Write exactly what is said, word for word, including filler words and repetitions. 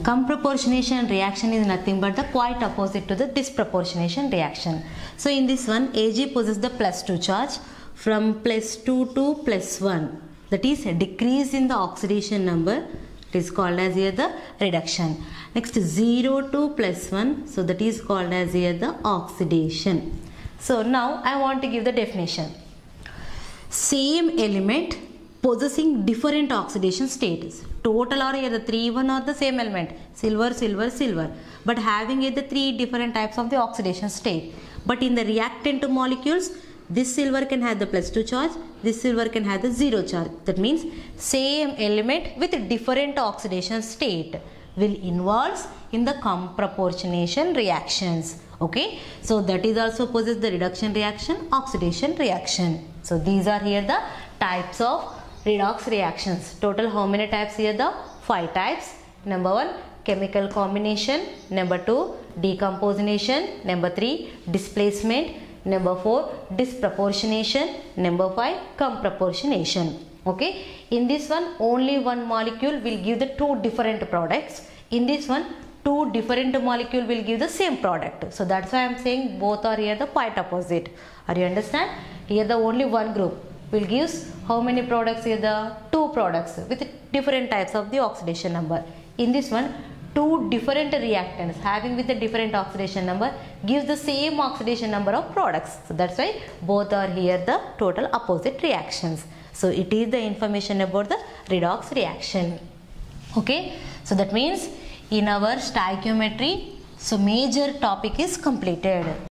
Comproportionation reaction is nothing but the quite opposite to the disproportionation reaction. So in this one, Ag possesses the plus two charge from plus two to plus one. That is a decrease in the oxidation number. It is called as here the reduction. Next zero to plus one. So that is called as here the oxidation. So now I want to give the definition. Same element possessing different oxidation states. Total or either three one or the same element, silver, silver, silver, but having either three different types of the oxidation state. But in the reactant molecules, this silver can have the plus two charge, this silver can have the zero charge. That means same element with different oxidation state will involve in the comproportionation reactions. Okay, so that is also possess the reduction reaction, oxidation reaction. So these are here the types of redox reactions. Total how many types here? The five types. Number one, chemical combination. Number two, decomposition. Number three, displacement. Number four, disproportionation. Number five, comproportionation. Okay, in this one only one molecule will give the two different products. In this one, two different molecule will give the same product. So that's why I am saying both are here the quite opposite. Are you understand? Here the only one group will give how many products here? The two products with different types of the oxidation number. In this one, two different reactants having with a different oxidation number gives the same oxidation number of products. So that's why both are here the total opposite reactions. So it is the information about the redox reaction. Okay, so that means in our stoichiometry, so major topic is completed.